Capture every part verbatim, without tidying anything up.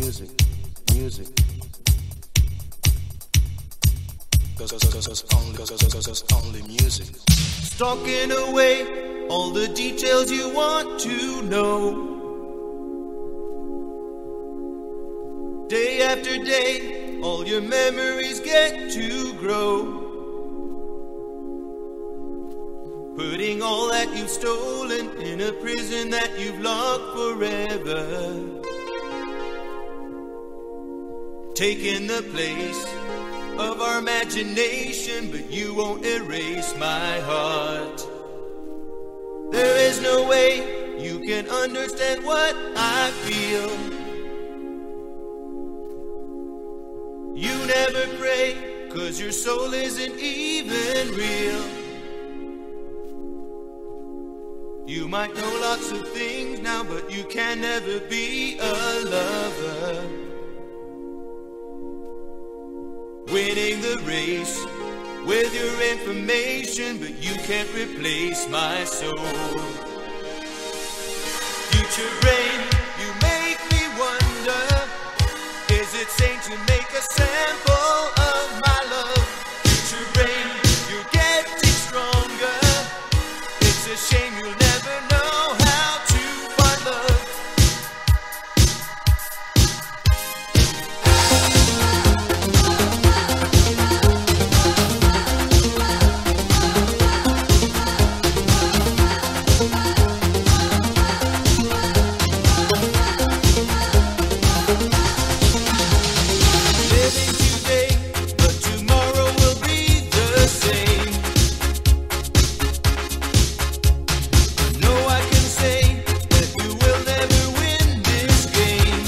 music, music. Cause, cause, cause, cause only, cause, cause, cause, cause only music. Stalking away all the details you want to know. Day after day, all your memories get to grow. Putting all that you've stolen in a prison that you've locked forever. Taking the place of our imagination, but you won't erase my heart. There is no way you can understand what I feel. You never pray, cause your soul isn't even real. You might know lots of things now, but you can never be a lover. Winning the race with your information, but you can't replace my soul. Future brain, you make me wonder, is it sane to make a sample of my love? Future brain, you're getting stronger. It's a shame you'll never know how to find love. Living today, but tomorrow will be the same. I know I can say that you will never win this game.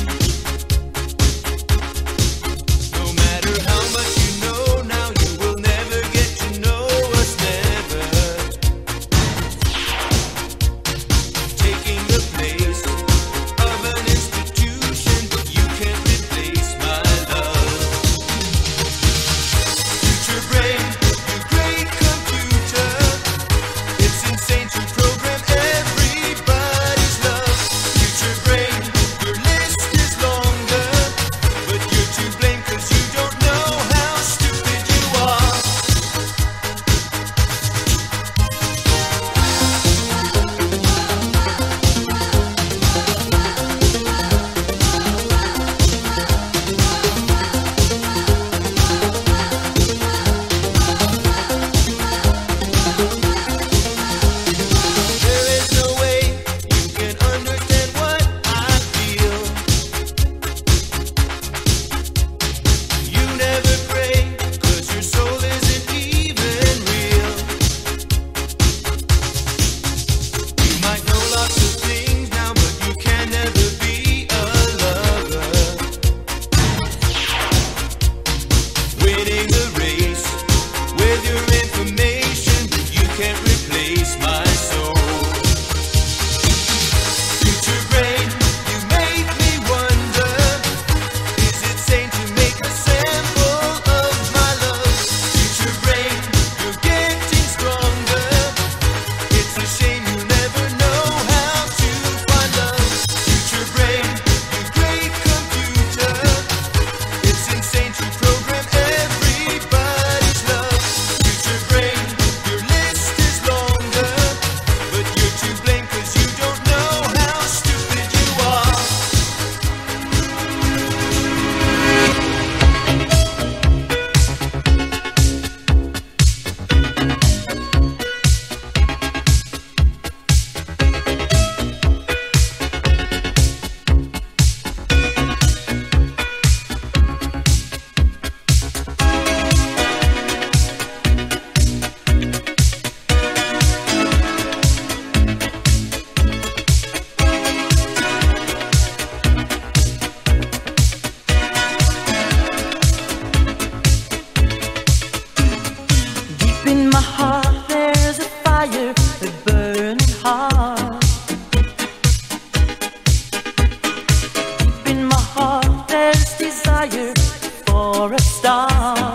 No matter how much you know now, you will never get to know us, never. Taking the place of an institution, but you can't replace my love. Future brain, you great computer, it's insane to program everybody's love. Future brain, your list is longer, but you're to blame cause you don't know how stupid you are. There is no way you can understand what I feel. You never pray, cause your soul isn't even real. You might know lots of things now, but you can never be a lover. Winning the race with your information, but you can't replace my soul. Future brain, you make me wonder, is it sane to make a sample of my love? Future brain, you're getting stronger. It's a shame you never know how to find love. Future brain, you great computer, it's insane to program everybody's love. Future brain, your list is longer, but you're to blame cause you don't know how stupid you are. Deep in my heart, there's a fire, a burning heart. Deep in my heart, there's desire for a star.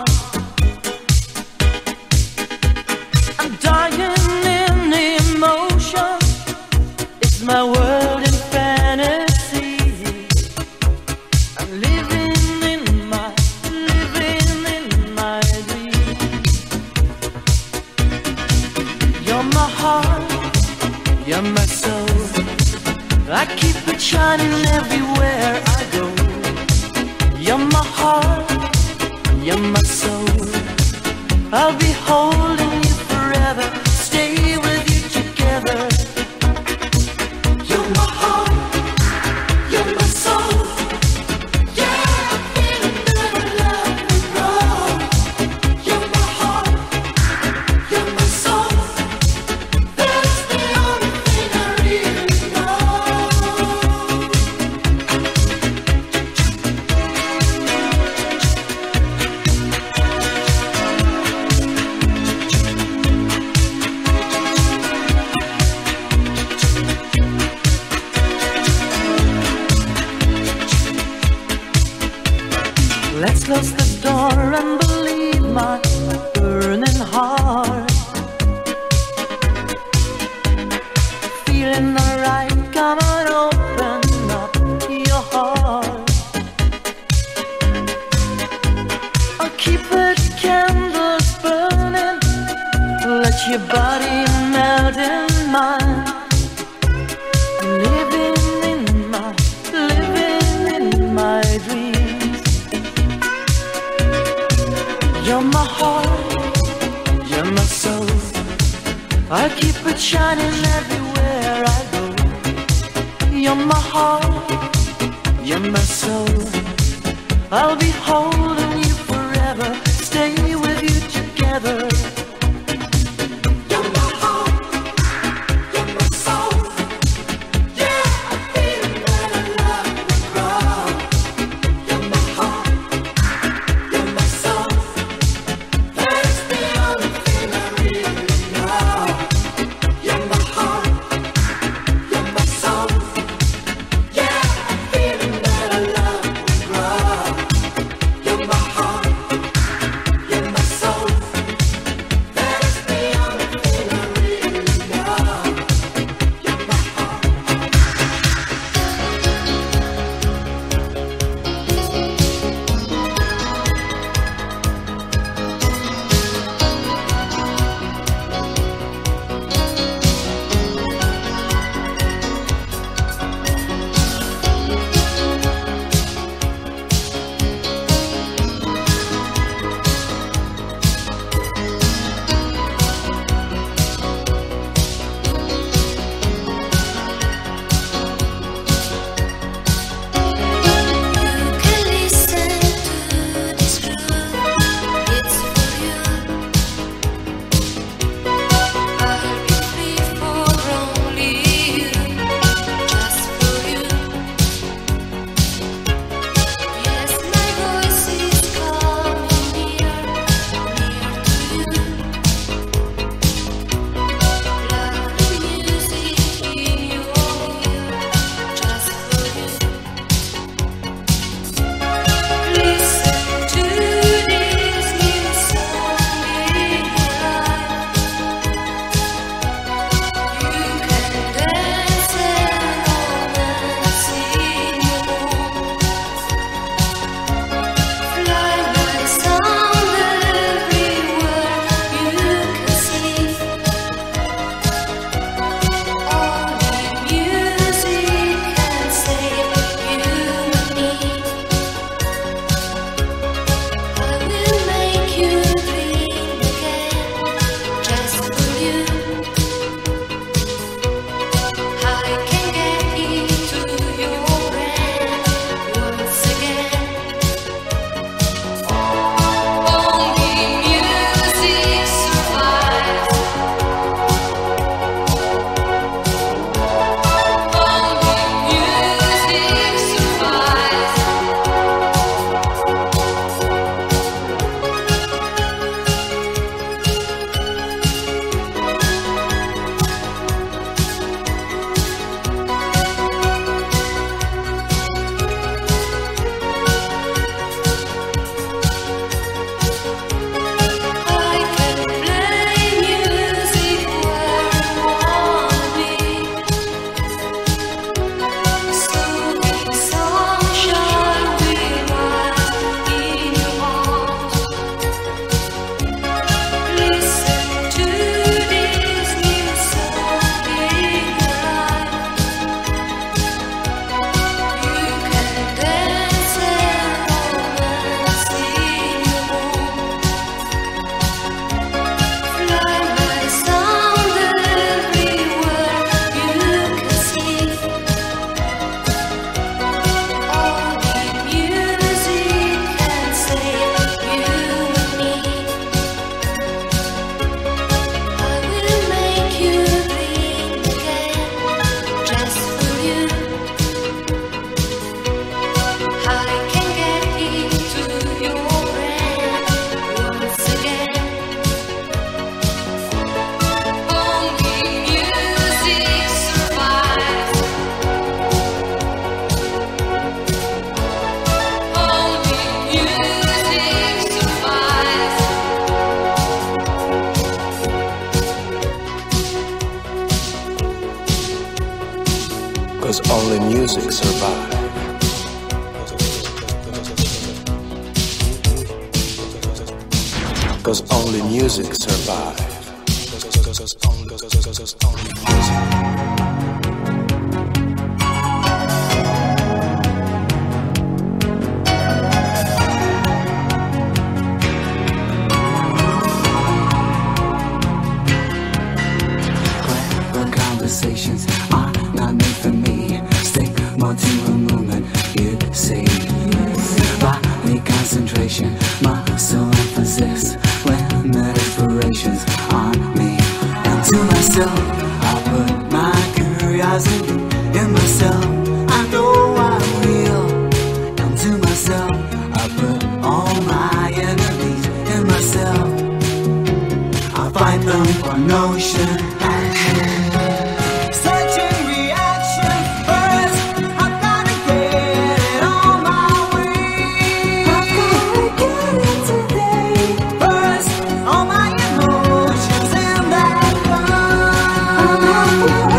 I'm dying in emotion. It's my world in fantasy. I'm You're my heart, you're my soul. I keep it shining everywhere I go. You're my heart, you're my soul. I'll be holding you forever, stay with you together. You're my heart, you're my soul. Yeah, I'm feeling that I love and roll. You're my heart, you're my soul. That's the only thing I really know. Let's close the door and believe my burning heart. Feeling alright, come on, open up your heart. I'll keep the candles burning, let your body melt in mine. Living in my, living in my dreams. You're my heart, you're my soul. I keep it shining everywhere I go. You're my heart, you're my soul. I'll be holding you forever, stay with you together. You're my heart, you're my soul. Yeah, I feel that I love and grow. You're my heart, you're my soul. That's the only thing I really know. You're my heart, you're my soul. Yeah, I'm feeling that I love and grow. You're my heart, you're my soul. 'Cause only music survives. Cause only music survives. Only music. Clever conversations are not meant for me. Stick more to a movement, you see. Body concentration, muscle emphasis. When the inspirations on me. And to myself, I put my curiosity in myself. I know I'm real. And to myself, I put all my enemies in myself. I fight them for notion action. Searching reaction first. I've gotta get it on my way. I've gotta get it today. First, all my emotions in that gun. I'm not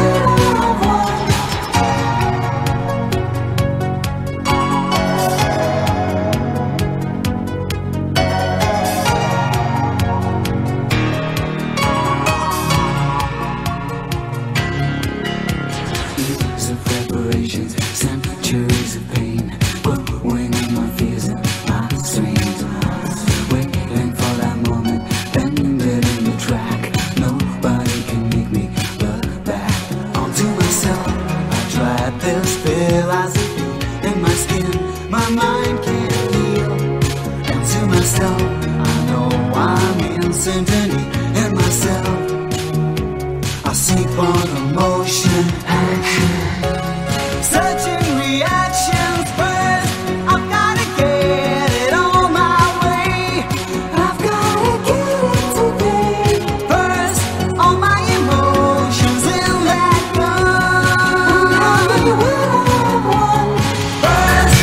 years of preparations, centuries of pain, winging my fears and my strains. Waiting for that moment, bending in the track. Nobody can make me look back. Onto myself, I tried this philosophy in my skin. My mind can't heal. And to myself, I know I'm in symphony in myself. I seek for emotion, action, searching reactions first. I've gotta get it on my way. I've gotta get it today. First, all my emotions in that gun. I'm not one. First.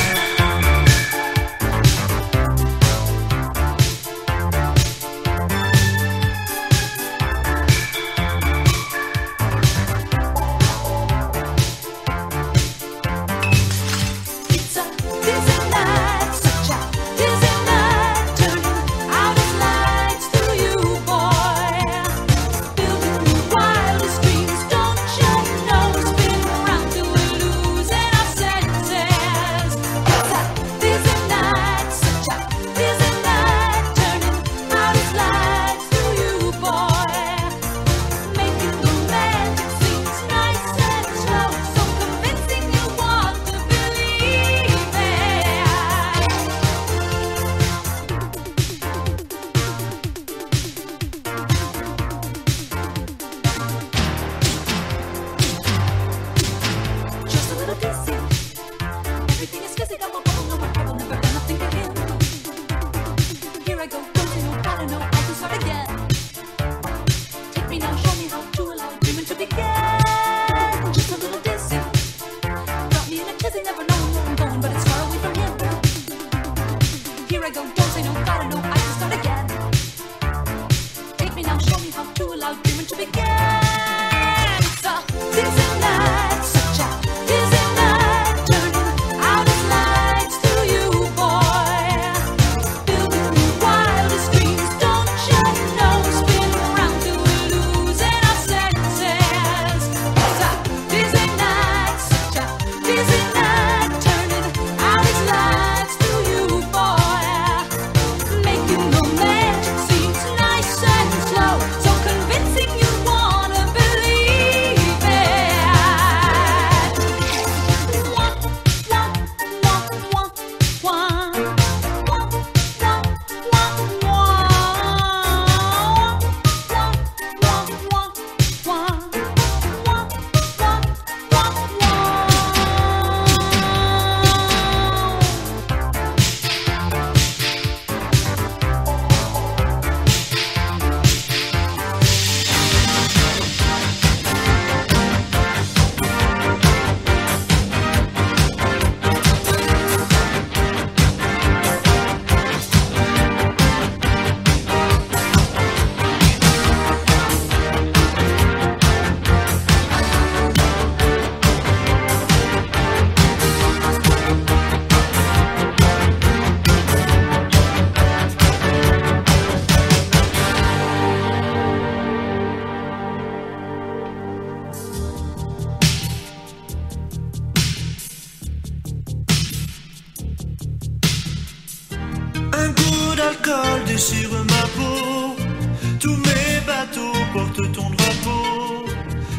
It's a dizzy night, such a dizzy night, turning out its lights through you, boy. Building the wildest dreams, don't you know? Spinning around till we're losing our senses. It's a dizzy night, such a dizzy night, turning out its lights through you, boy. Making the magic seems nice and slow, so convincing you want to believe it. Just a little dizzy. Everything is fizzy, got my bubble, no more trouble, never gonna think again. Here I go, don't you know, gotta know, I can start again. Take me now, show me how to allow dreaming to begin. Just a little dizzy. Got me in a tizzy, never knowing where I'm going, but it's far away from here. Here I go, don't say no, gotta know, I can start again. Take me now, show me how to allow dreaming to begin. It's a dizzy night, such a dizzy night, turning out its lights through you, boy. Building the wildest dreams, don't you know? Spinning around till we're losing our senses. It's a dizzy night, such a dizzy night, turning out its lights through you, boy. Making the magic seems nice and slow, so convincing you wanna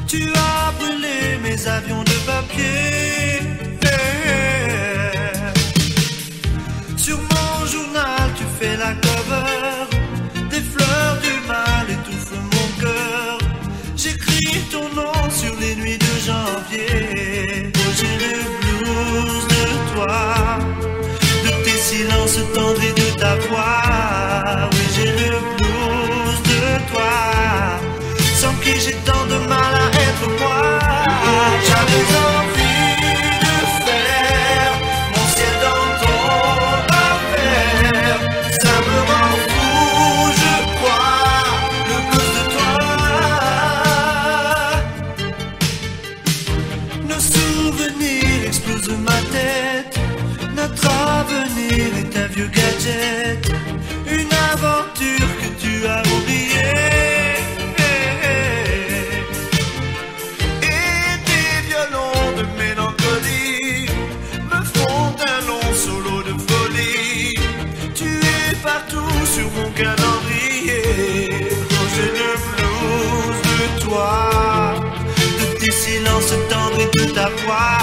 Tu as brûlé mes avions de papier. Sur mon journal tu fais la cover. Des fleurs du mal étouffent mon cœur. J'écris ton nom sur les nuits de janvier. Oh, j'ai le blues de toi, de tes silences tendres et de ta voix. Oui, j'ai le blues de toi, sans qui j'ai tant de mal à être moi. J'avais envie de faire mon ciel dans ton affaire. Ça me rend fou, je crois, le blues de toi. Nos souvenirs explosent ma tête. Notre avenir est un vieux gadget, une aventure que tu as oubliée. Et tes violons de mélancolie me font un long solo de folie. Tu es partout sur mon calendrier. Oh, j'ai le blues de toi, de tes silences tendres et de ta voix.